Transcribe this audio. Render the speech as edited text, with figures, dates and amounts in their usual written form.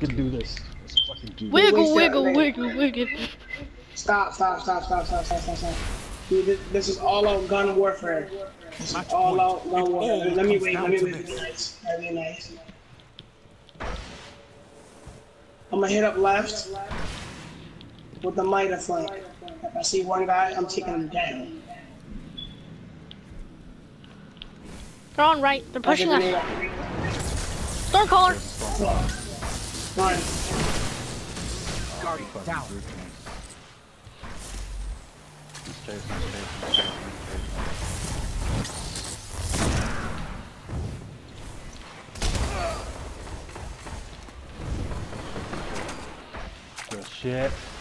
fucking do this. Let's fucking do this. Wiggle, wiggle, wiggle, wiggle. Stop. Dude, this is all out gun warfare. This is all out gun warfare. Let me wait. Nice. Very nice. I'm gonna hit up left with the miter flank. If I see one guy, I'm taking him down. They're on right. They're pushing us. Storm caller. Run. Down. Good shit.